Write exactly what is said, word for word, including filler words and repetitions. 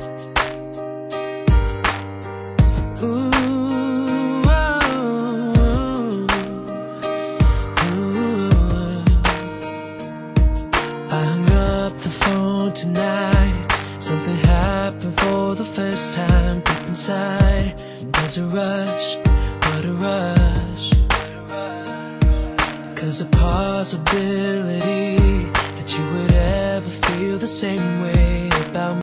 Ooh, I hung up the phone tonight. Something happened for the first time deep inside. There's a rush, what a rush. Cause the possibility that you would ever feel the same way about me